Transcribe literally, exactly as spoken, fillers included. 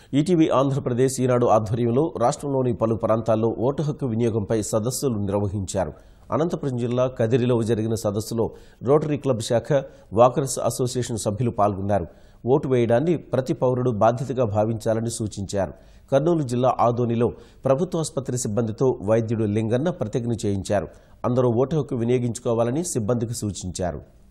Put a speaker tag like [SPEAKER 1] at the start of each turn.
[SPEAKER 1] ETV Andhra Pradesh ఈనాడు ఆధ్వర్యంలో రాష్ట్రంలోని పలు ప్రాంతాల్లో ఓటు హక్కు వినియోగంపై సదస్సులు నిర్వహించారు. అనంతపురం జిల్లా కదిరిలో జరిగిన సదస్సులో రోటరీ క్లబ్ శాఖ, వాకర్స్ అసోసియేషన్ సభ్యులు పాల్గొన్నారు. ఓటు వేయడాన్ని ప్రతి పౌరుడు బాధ్యతగా భావించాలని సూచించారు. కర్నూలు జిల్లా ఆదోనిలో ప్రభుత్వాసుపత్రి సిబ్బందితో వైద్యుడు లింగన్న ప్రతిజ్ఞ చేయించారు. అందరూ ఓటు హక్కు వినియోగించుకోవాలని సిబ్బందికి సూచించారు.